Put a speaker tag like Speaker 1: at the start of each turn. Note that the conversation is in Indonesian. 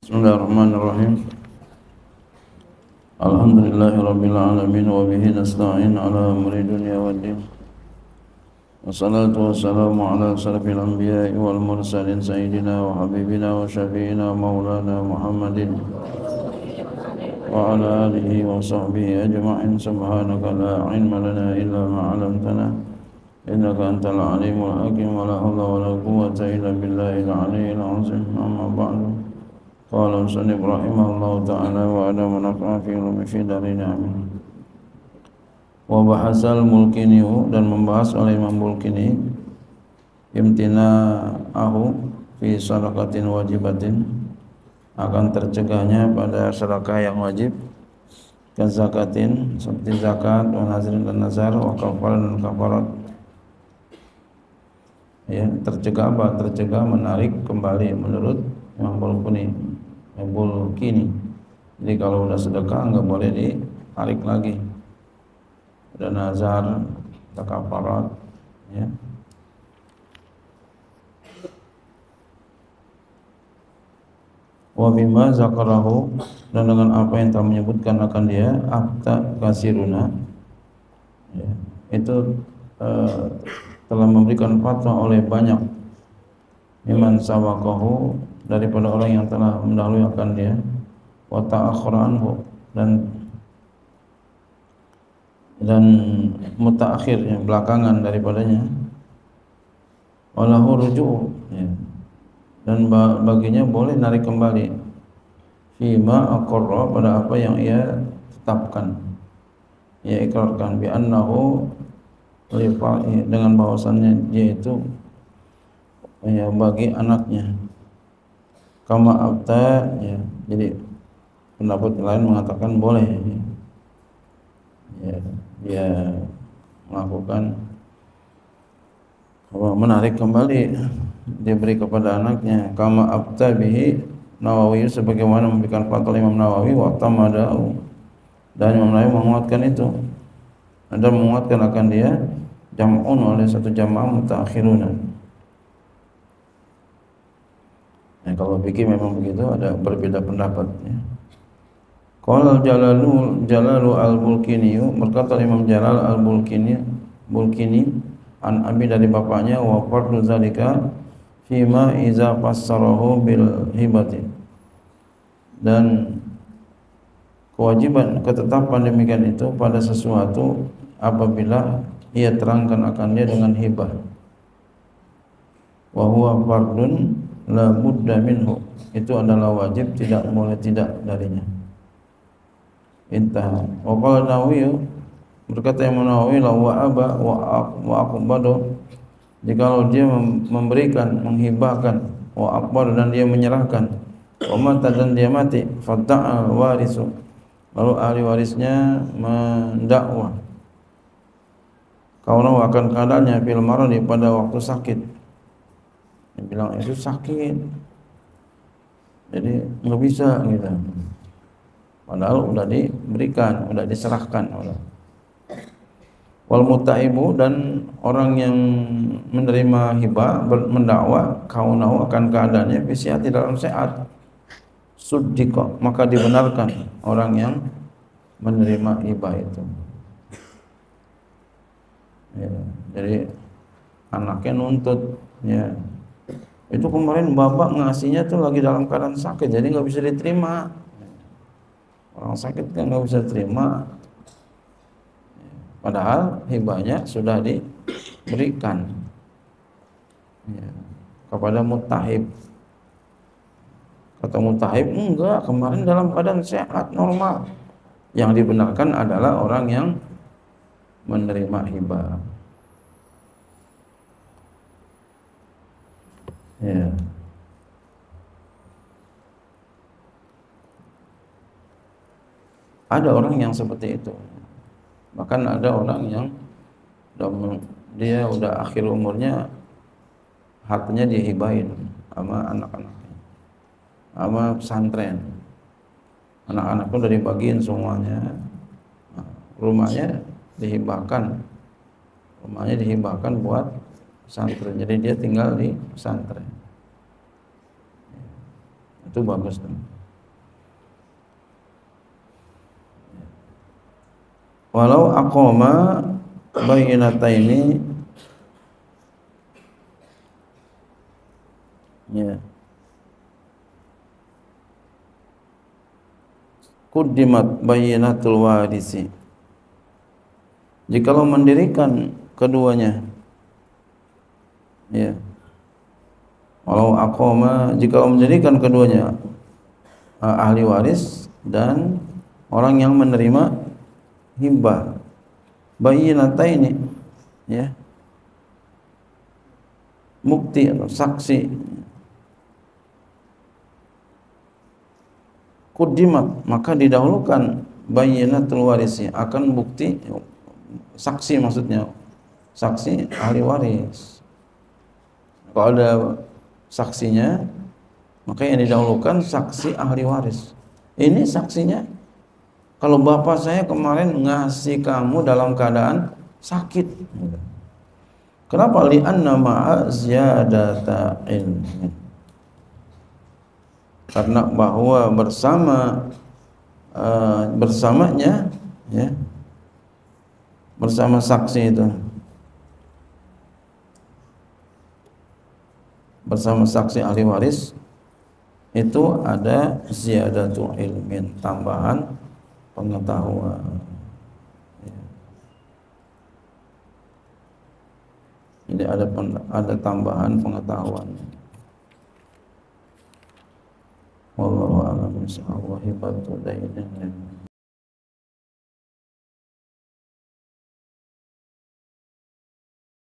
Speaker 1: Bismillahirrahmanirrahim. Alhamdulillahirabbil alamin wa bihi nasta'in ala umuri dunya waddin. Wassalatu wassalamu ala asyrafil anbiya'i wal mursalin sayyidina wa habibina wa syafi'ina maulana Muhammadin wa ala alihi wa sahbihi ajma'in. Subhanaka la ilma lana illa ma 'allamtana innaka antal alimul hakim. Wa la haula wa la quwwata illa billahil aliyyil azim. Amma ba'du. Qala musannif rahimahullahu ta'ala wa ana nafa'a fi ulumi fi darin amin. Wa bahasal Mulkini, dan membahas oleh Imam Mulkini imtina'ahu fi sadaqatin wajibatin, akan tercegahnya pada sedekah yang wajib, kazakatin seperti zakat, wa nazrin dan nazar, wa kafarat dan kafarat. Ya, tercegah apa? Tercegah menarik kembali menurut Imam Mulkini. Jadi kalau udah sedekah enggak boleh ditarik lagi. Udah nazar, kafarat, ya. Wa bima zakarahu, dan dengan apa yang telah menyebutkan akan dia, afta kasiruna, ya, itu telah memberikan fatwa oleh banyak iman sawaqahu, daripada orang yang telah mendahului akan dia, wa ta'akhkhara anhu, dan mutaakhirnya belakangan daripadanya, walahu ruju', ya, dan baginya boleh narik kembali, fima aqarra, pada apa yang ia tetapkan, ia ikrarkan, bi annahu lifa'i, dengan bahwasannya dia itu, ya, bagi anaknya, kama abta, ya. Jadi pendapat lain mengatakan boleh, ya, dia melakukan menarik kembali, dia beri kepada anaknya, kama abta bihi Nawawi, sebagaimana memberikan fatwa Imam Nawawi, wa tamadau, dan Imam Nawawi menguatkan itu, dan menguatkan akan dia jam'un oleh satu jamaah mutaakhiruna. Ya, kalau fikih memang begitu, ada berbeda pendapat, ya. Qala Jalalu al-Bulkini, berkata Imam Jalal al-Bulkini an abi, dari bapaknya, wa fardu zalika fima iza fassarahu bil hibati, dan kewajiban ketetapan demikian itu pada sesuatu apabila ia terangkan akan dia dengan hibah, wa huwa fardun la budda minhu, itu adalah wajib, tidak boleh tidak darinya. Intah. Wa qala Nawawi, berkata Imam Nawawi, la wa aba wa aqbadu, jikalau dia memberikan, menghibahkan, wa aqbadu, dan dia menyerahkan, wa mata, dan dia mati, fada'a warisu, lalu ahli warisnya mendakwa, kaunau, akan keadaannya, fil maradi, pada waktu sakit. Dia bilang itu sakit, jadi nggak bisa gitu. Padahal udah diberikan, udah diserahkan. Wal mutaibu, dan orang yang menerima hibah mendakwa, kaunau, akan keadaannya, fisihati, dalam sehat, suddiqa, maka dibenarkan orang yang menerima hibah itu. Ya, jadi anaknya nuntut, ya, itu kemarin bapak ngasihnya tuh lagi dalam keadaan sakit, jadi nggak bisa diterima. Orang sakit kan nggak bisa terima, padahal hibahnya sudah diberikan, ya, kepada mutahib. Kata mutahib, enggak, kemarin dalam keadaan sehat normal. Yang dibenarkan adalah orang yang menerima hibah, ya. Ada orang yang seperti itu. Bahkan ada orang yang dia udah akhir umurnya, hartanya dihibahin sama anak-anaknya, sama pesantren. Anak-anaknya udah dibagiin semuanya, rumahnya dihibahkan buat pesantren. Jadi dia tinggal di pesantren. Itu bagus tuh. Walau aqama bayyinataini, ya, quddimat bayyinatul warisi, jikalau mendirikan keduanya, ya, walau aqama, jikalau mendirikan keduanya, ahli waris dan orang yang menerima hibah, bayyinataini, ya, bukti atau saksi, quddimat, maka didahulukan bayyinatul warisi, akan bukti saksi, maksudnya saksi ahli waris. Kalau ada saksinya, maka yang didahulukan saksi ahli waris. Ini saksinya, kalau bapak saya kemarin ngasih kamu dalam keadaan sakit. Kenapa? Li'anna ma'a ziyadata ilmin, karena bahwa bersamanya, ya, bersama saksi itu, bersama saksi ahli waris itu ada ziyadatu ilmin, tambahan pengetahuan, ya. Jadi ada tambahan pengetahuan. Wallahu a'lam bishawab. Hibatu dainin.